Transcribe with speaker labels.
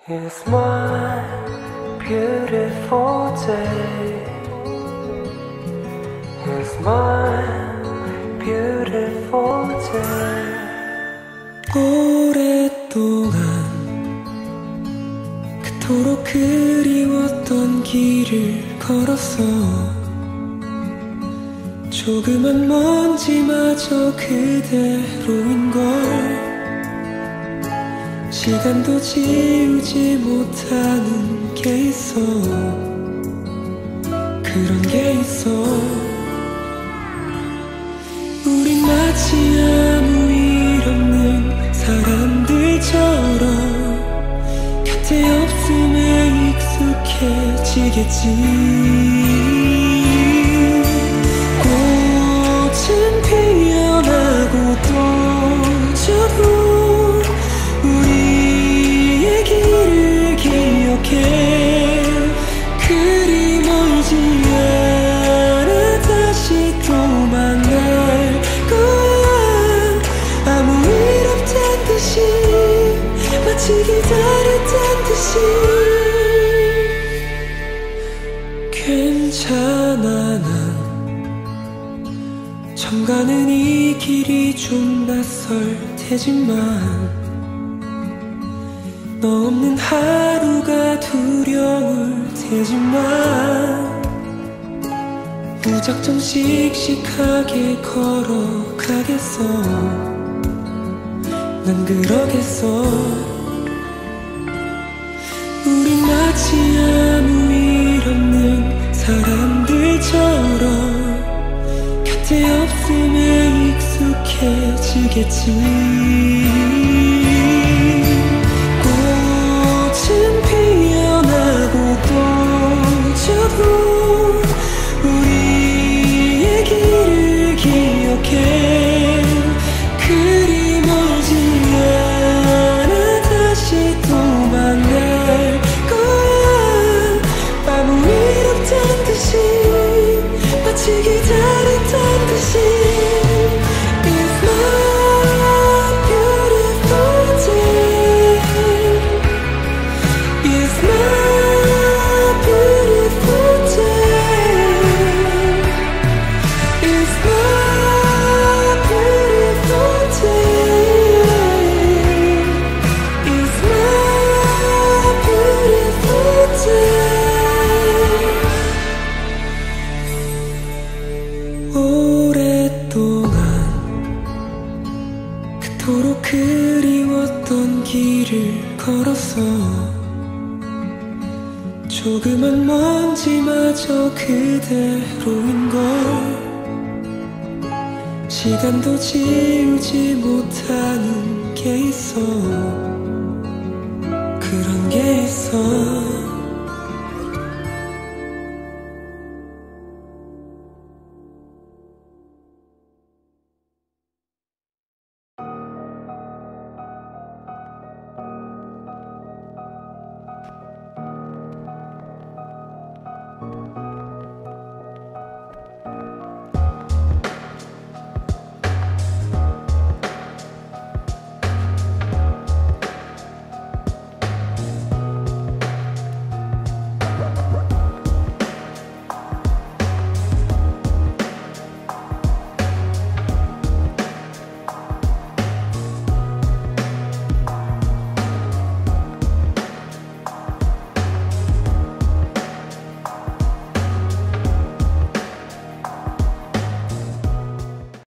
Speaker 1: It's my beautiful day. It's my beautiful day.
Speaker 2: 오랫동안 그토록 그리웠던 길을 걸었어. 조그만 먼지마저 그대로인걸. 시간도 지우지 못하는 게 있어. 그런 게 있어. 우린 마치 아무 일 없는 사람들처럼 곁에 없음에 익숙해지겠지. 꽃은 피어나고 또 져도 우리의 길을 기억해. 그리 멀지 않아 다시 또 만날 거야. 아무 일 없단 듯이, 마치 기다렸단 듯이. 괜찮아, 난 처음 가는 이 길이 좀 낯설 테지만 너 없는 하루가 두려울 테지만 무작정 씩씩하게 걸어가겠어. 난 그러겠어. 우린 마치 아무 일 없는 사람들처럼 곁에 없음에 익숙해지겠지. 꽃은 피어나고 또 져도 우리의 길을 기억해. 그리 멀지 않아 다시 또 만날 거야. 아무 일 없단 듯이, 마치 기다렸단 듯이. It's my beautiful day. It's my beautiful day. It's my beautiful day. It's my beautiful day. 오랫동안 그토록 그리웠던 길을 걸었어. 조그만 먼지마저 그대로인걸. 시간도 지우지 못하는 게 있어. 그런 게 있어.